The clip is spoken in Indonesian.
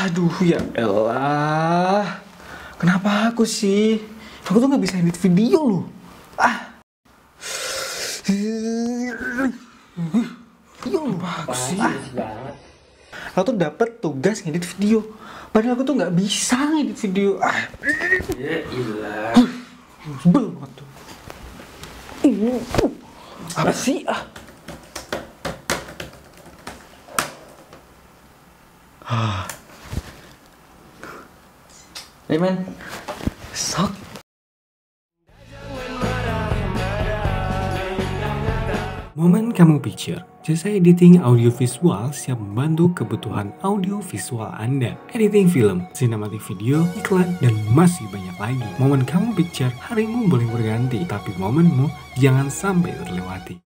Aduh ya elah, kenapa aku sih? Aku tuh gak bisa edit video loh. Ya lupa aku sih. Aku tuh dapet tugas ngedit video, padahal aku tuh gak bisa ngedit video. Ya ilah. Sebel banget tuh. Apa sih? Hey man, Sok. Momen Kamu Picture, jasa editing audiovisual siap membantu kebutuhan audiovisual Anda. Editing film, sinematik video, iklan, dan masih banyak lagi. Momen Kamu Picture, harimu boleh berganti, tapi momenmu jangan sampai terlewati.